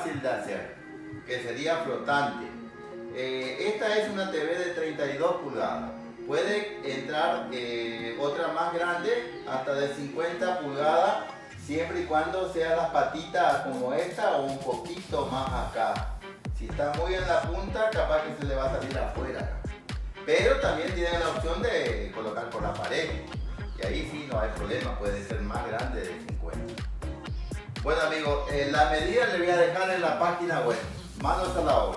fácil de hacer, que sería flotante. Esta es una TV de 32 pulgadas. Puede entrar otra más grande, hasta de 50 pulgadas, siempre y cuando sea las patitas como esta o un poquito más acá. Si está muy en la punta, capaz que se le va a salir afuera. Pero también tienen la opción de colocar por la pared. Y ahí sí no hay problema, puede ser más grande de 50. Bueno amigos, la medida le voy a dejar en la página web. Manos a la obra.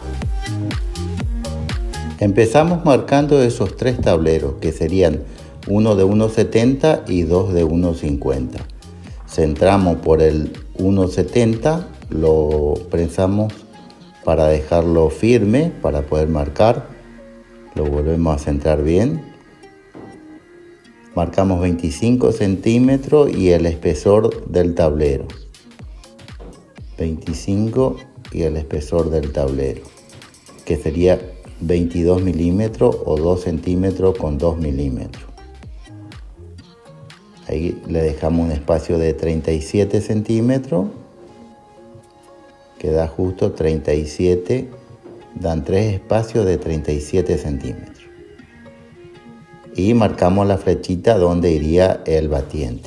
Empezamos marcando esos 3 tableros, que serían uno de 1,70 y 2 de 1,50. Centramos por el 1,70, lo prensamos para dejarlo firme, para poder marcar. Lo volvemos a centrar bien. Marcamos 25 centímetros y el espesor del tablero. 25 y el espesor del tablero, que sería 22 milímetros o 2 centímetros con 2 milímetros. Ahí le dejamos un espacio de 37 centímetros, que da justo 37, dan 3 espacios de 37 centímetros. Y marcamos la flechita donde iría el batiente.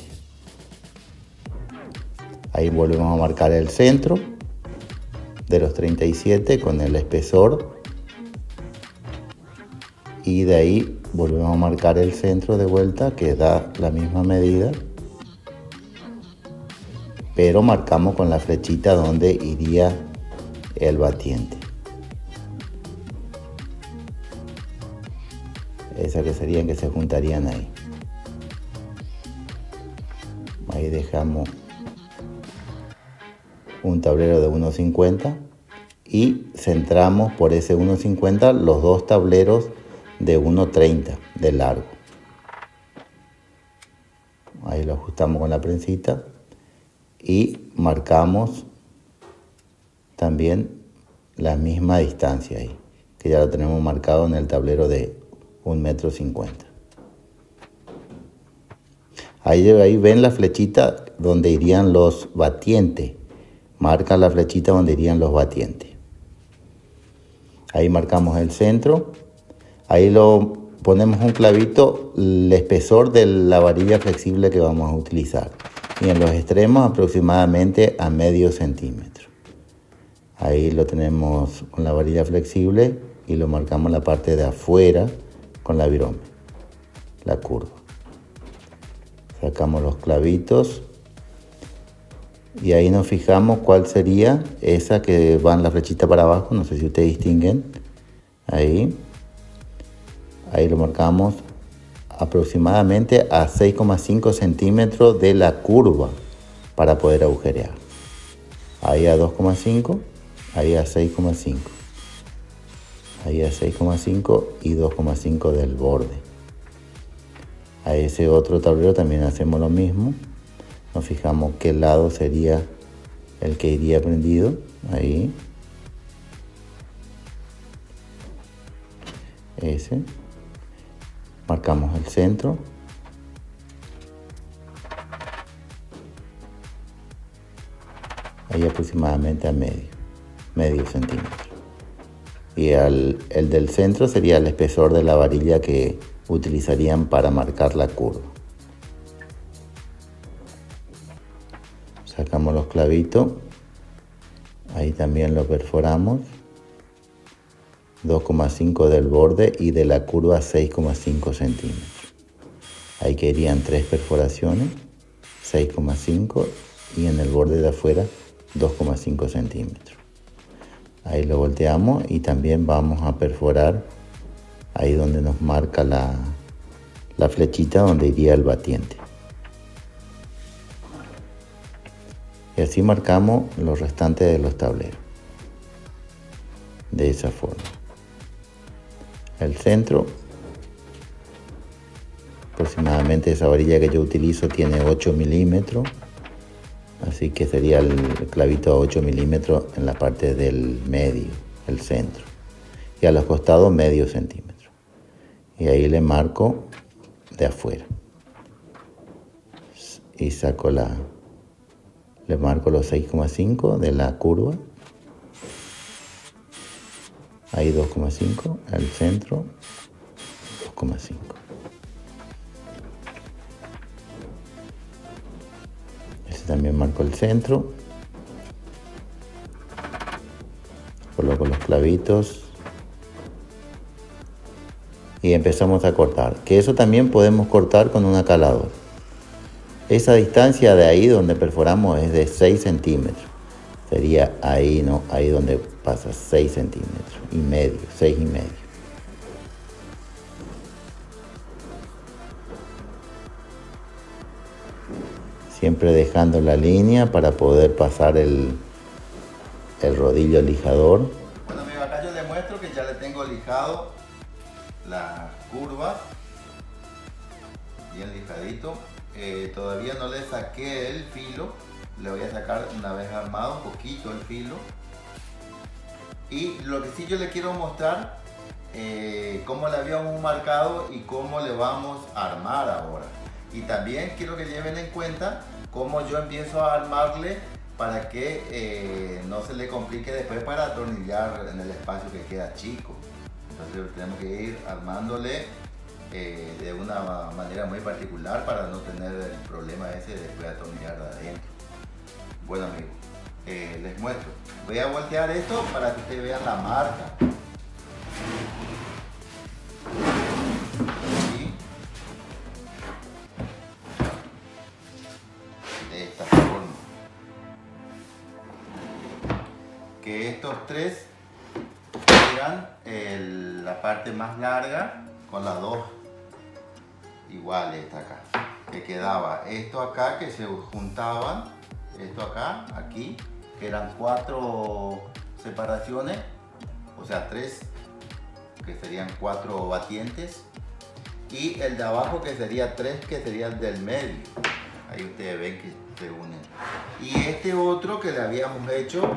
Ahí volvemos a marcar el centro de los 37 con el espesor. Y de ahí volvemos a marcar el centro de vuelta, que da la misma medida. Pero marcamos con la flechita donde iría el batiente. Esas que serían que se juntarían ahí. Ahí dejamos un tablero de 1,50 y centramos por ese 1,50 los 2 tableros de 1,30 de largo. Ahí lo ajustamos con la prensita y marcamos también la misma distancia ahí, que ya lo tenemos marcado en el tablero de 1,50 m. Ahí ven la flechita donde irían los batientes. Marca la flechita donde irían los batientes. Ahí marcamos el centro. Ahí lo ponemos un clavito, el espesor de la varilla flexible que vamos a utilizar. Y en los extremos aproximadamente a medio centímetro. Ahí lo tenemos con la varilla flexible y lo marcamos en la parte de afuera con la virome, la curva. Sacamos los clavitos. Y ahí nos fijamos cuál sería esa que va en la flechita para abajo. No sé si ustedes distinguen. Ahí lo marcamos aproximadamente a 6,5 centímetros de la curva para poder agujerear. Ahí a 2,5, ahí a 6,5. Ahí a 6,5 y 2,5 del borde. A ese otro tablero también hacemos lo mismo. Nos fijamos qué lado sería el que iría prendido. Ahí. Ese. Marcamos el centro. Ahí aproximadamente a medio centímetro. Y el del centro sería el espesor de la varilla que utilizarían para marcar la curva. Sacamos los clavitos, ahí también lo perforamos, 2,5 del borde y de la curva 6,5 centímetros. Ahí quedarían 3 perforaciones, 6,5 y en el borde de afuera 2,5 centímetros. Ahí lo volteamos y también vamos a perforar ahí donde nos marca la flechita donde iría el batiente. Y así marcamos los restantes de los tableros. De esa forma. El centro, aproximadamente esa varilla que yo utilizo tiene 8 milímetros. Así que sería el clavito a 8 milímetros en la parte del medio, el centro. Y a los costados medio centímetro. Y ahí le marco de afuera. Y saco le marco los 6,5 de la curva Ahí 2,5, al centro 2,5. Este también marco el centro. Coloco los clavitos. Y empezamos a cortar. Que eso también podemos cortar con un acalador. Esa distancia de ahí donde perforamos es de 6 centímetros. Sería ahí, ¿no? Ahí donde pasa 6 centímetros y medio, 6 y medio. Siempre dejando la línea para poder pasar el rodillo lijador. Bueno amigos, acá yo les muestro que ya le tengo lijado las curvas, bien lijadito. Todavía no le saqué el filo, le voy a sacar una vez armado un poquito el filo. Y lo que sí yo le quiero mostrar cómo le habíamos marcado y cómo le vamos a armar ahora. Y también quiero que lleven en cuenta cómo yo empiezo a armarle para que no se le complique después para atornillar en el espacio que queda chico. Entonces tenemos que ir armándole de una manera muy particular para no tener el problema ese de después atornillar adentro. Bueno amigos, les muestro. Voy a voltear esto para que ustedes vean la marca. Aquí. De esta forma. Que estos tres eran la parte más larga con las dos iguales. Esta acá, que quedaba esto acá, que se juntaban, esto acá, aquí, que eran 4 separaciones, o sea 3, que serían 4 batientes, y el de abajo que sería 3, que sería el del medio. Ahí ustedes ven que se unen. Y este otro que le habíamos hecho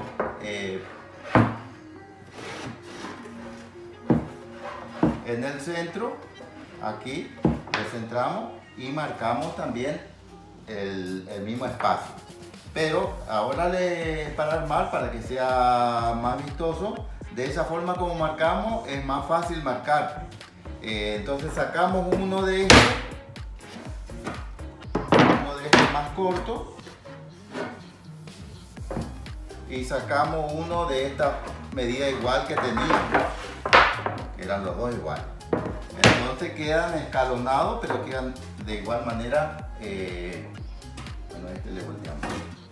en el centro, aquí le centramos y marcamos también el mismo espacio. Pero ahora para armar, para que sea más vistoso, de esa forma como marcamos es más fácil marcar. Entonces sacamos uno de estos más corto y sacamos uno de esta medida igual que teníamos, que eran los dos iguales. Entonces quedan escalonados, pero quedan de igual manera. Bueno, este le volteamos.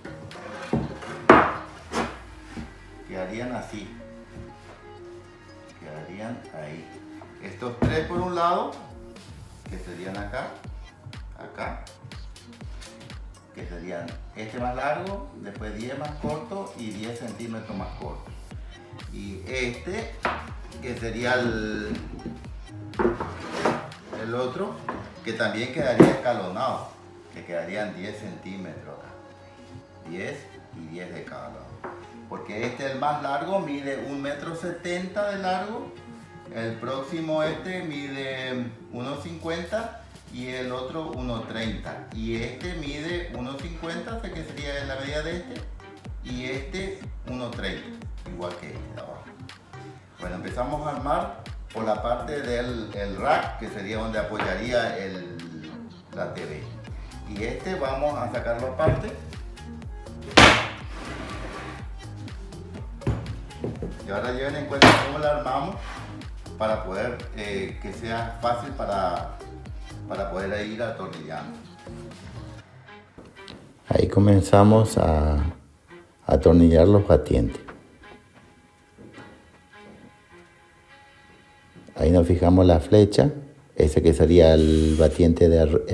Quedarían así. Quedarían ahí. Estos 3 por un lado, que serían acá, acá, que serían este más largo, después 10 más corto y 10 centímetros más corto. Y este, que sería el otro, que también quedaría escalonado, que quedarían 10 centímetros acá. 10 y 10 de cada lado. Porque este, el más largo, mide 1,70 m de largo. El próximo mide 1,50 y el otro 1,30. Y este mide 1,50, que sería la medida de este. Y este 1,30, igual que este de abajo. Bueno, empezamos a armar por la parte del rack, que sería donde apoyaría la TV. Y vamos a sacarlo aparte. Y ahora lleven en cuenta cómo la armamos para poder que sea fácil para poder ir atornillando. Ahí comenzamos a atornillar los batientes. Ahí nos fijamos la flecha, ese que sería el batiente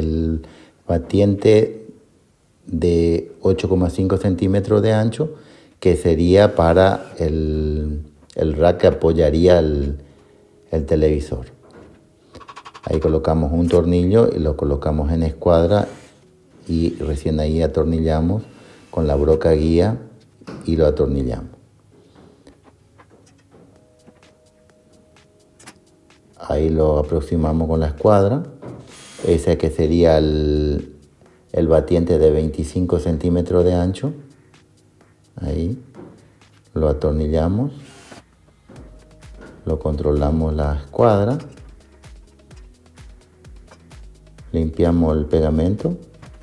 de 8,5 centímetros de ancho, que sería para el rack que apoyaría el televisor. Ahí colocamos un tornillo y lo colocamos en escuadra y recién ahí atornillamos con la broca guía y lo atornillamos. Ahí lo aproximamos con la escuadra, ese que sería el batiente de 25 centímetros de ancho. Ahí lo atornillamos lo controlamos la escuadra, limpiamos el pegamento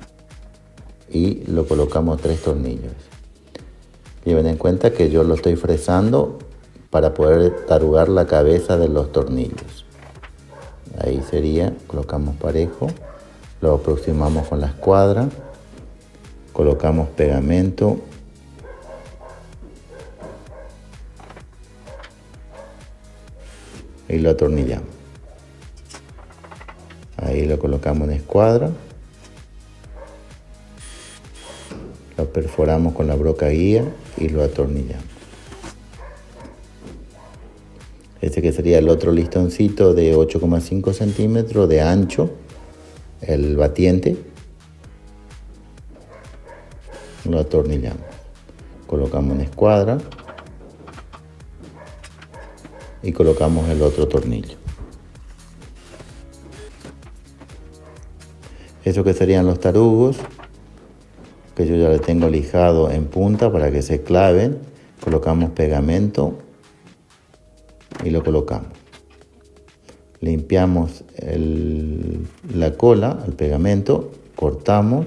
y lo colocamos 3 tornillos. Lleven en cuenta que yo lo estoy fresando para poder tarugar la cabeza de los tornillos. Ahí sería, colocamos parejo, lo aproximamos con la escuadra, colocamos pegamento y lo atornillamos. Ahí lo colocamos en escuadra, lo perforamos con la broca guía y lo atornillamos. Este que sería el otro listoncito de 8,5 centímetros de ancho, el batiente, lo atornillamos. Colocamos en escuadra y colocamos el otro tornillo. Eso que serían los tarugos, que yo ya le tengo lijado en punta para que se claven. Colocamos pegamento y lo colocamos. Limpiamos la cola, el pegamento, cortamos.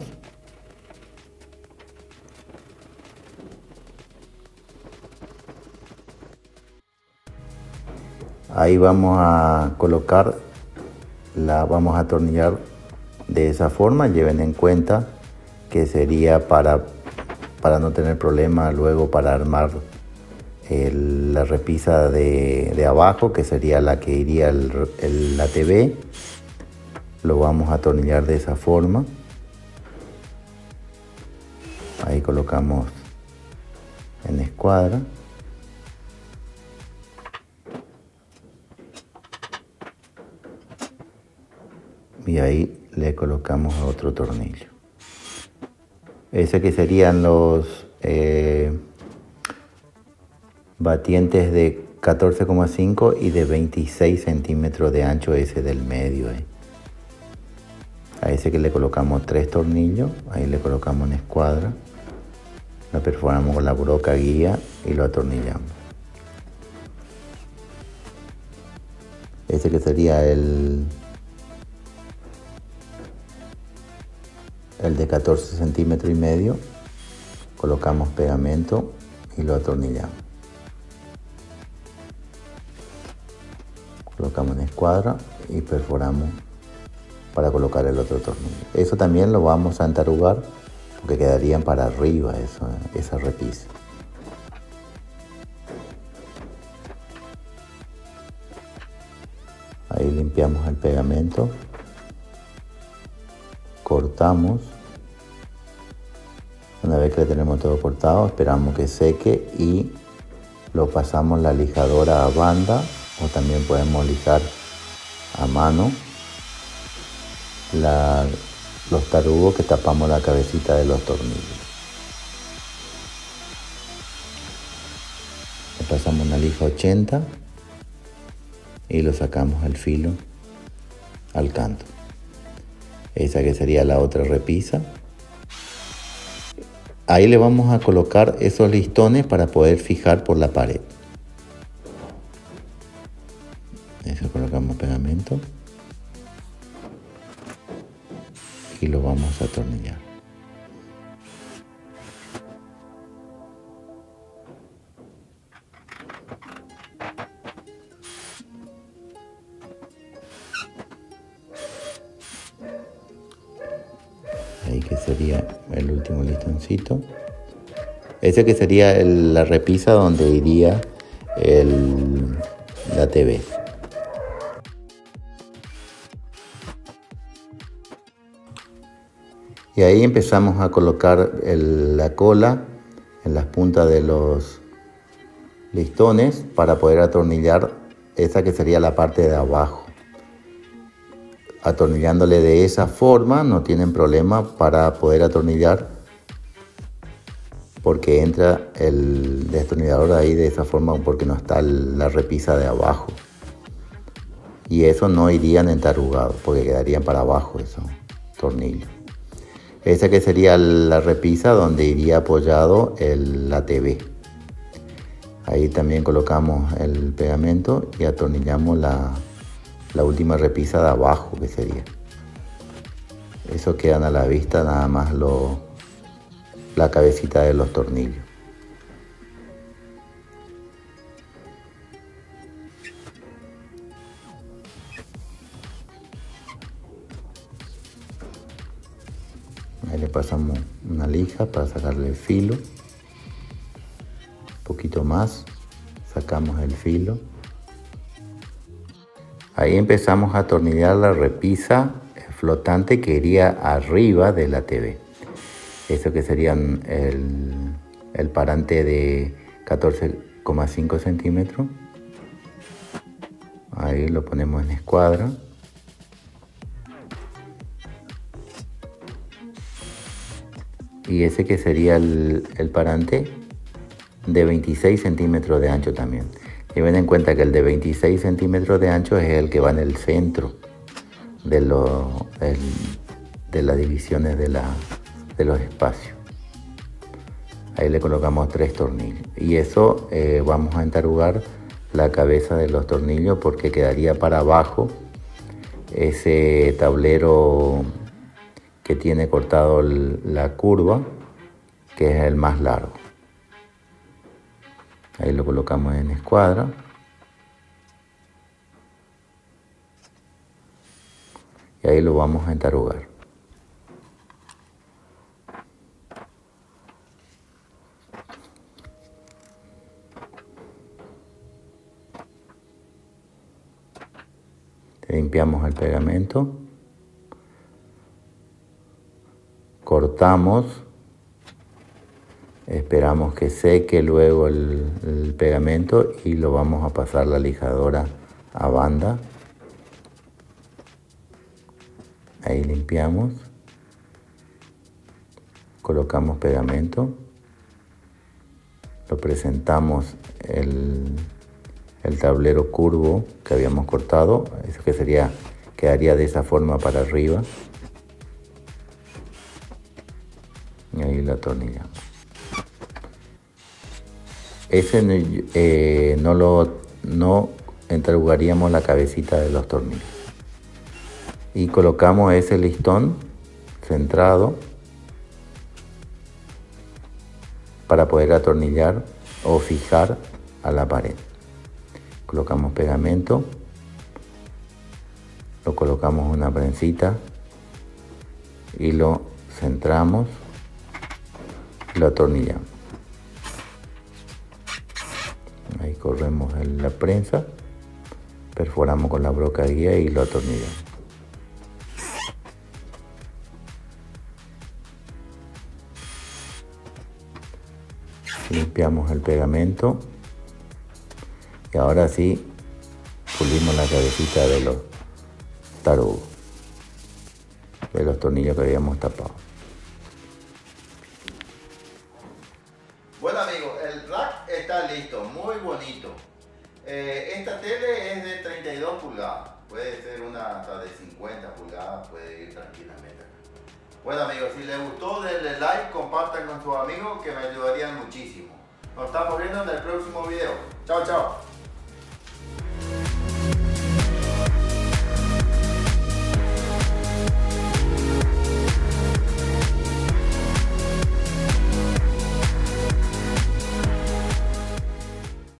Ahí vamos a colocar, vamos a atornillar de esa forma. Lleven en cuenta que sería para no tener problema luego para armar la repisa de abajo, que sería la que iría la TV. Lo vamos a atornillar de esa forma. Ahí colocamos en escuadra. Y ahí le colocamos otro tornillo. Ese que serían los batientes de 14,5 y de 26 centímetros de ancho, ese del medio. A ese que le colocamos 3 tornillos, ahí le colocamos en escuadra, lo perforamos con la broca guía y lo atornillamos. Ese que sería el de 14 centímetros y medio, colocamos pegamento y lo atornillamos. Colocamos en escuadra y perforamos para colocar el otro tornillo. Eso también lo vamos a entarugar porque quedarían para arriba esa repisa. Ahí limpiamos el pegamento, cortamos. Una vez que le tenemos todo cortado, esperamos que seque y lo pasamos la lijadora a banda, o también podemos lijar a mano los tarugos que tapamos la cabecita de los tornillos. Le pasamos una lija 80 y lo sacamos el filo al canto. Esa que sería la otra repisa. Ahí le vamos a colocar esos listones para poder fijar por la pared. Eso, colocamos pegamento y lo vamos a atornillar. Ahí que sería el último listoncito. Ese que sería la repisa donde iría la TV. Y ahí empezamos a colocar la cola en las puntas de los listones para poder atornillar esa que sería la parte de abajo. Atornillándole de esa forma no tienen problema para poder atornillar, porque entra el destornillador ahí de esa forma porque no está la repisa de abajo. Y eso no irían entarugados porque quedarían para abajo esos tornillos. Esa que sería la repisa donde iría apoyado la TV. Ahí también colocamos el pegamento y atornillamos la última repisa de abajo, que sería. Eso quedan a la vista nada más la cabecita de los tornillos. Ahí le pasamos una lija para sacarle el filo. Un poquito más, sacamos el filo. Ahí empezamos a atornillar la repisa flotante que iría arriba de la TV. Eso que serían el parante de 14,5 centímetros. Ahí lo ponemos en escuadra. Y ese que sería el parante de 26 centímetros de ancho también. Lleven en cuenta que el de 26 centímetros de ancho es el que va en el centro de las divisiones de los espacios. Ahí le colocamos 3 tornillos. Y eso vamos a entarugar la cabeza de los tornillos porque quedaría para abajo ese tablero que tiene cortado la curva, que es el más largo. Ahí lo colocamos en escuadra. Y ahí lo vamos a entarugar. Limpiamos el pegamento. Cortamos. Esperamos que seque luego el pegamento y lo vamos a pasar la lijadora a banda. Ahí limpiamos. Colocamos pegamento. Lo presentamos el tablero curvo que habíamos cortado. Eso que quedaría de esa forma para arriba. Y ahí lo atornillamos. Ese no entarugaríamos la cabecita de los tornillos. Y colocamos ese listón centrado para poder atornillar o fijar a la pared. Colocamos pegamento, lo colocamos una prensita y lo centramos y lo atornillamos. Ahí corremos la prensa, perforamos con la broca guía y lo atornillamos. Limpiamos el pegamento y ahora sí pulimos la cabecita de los tarugos, de los tornillos que habíamos tapado. Bueno amigos, el rack está listo, muy bonito. Esta tele es de 32 pulgadas, puede ser una hasta de 50 pulgadas, puede ir tranquilamente. Bueno amigos, si les gustó denle like, compartan con sus amigos que me ayudarían muchísimo. Nos estamos viendo en el próximo video. Chao, chao.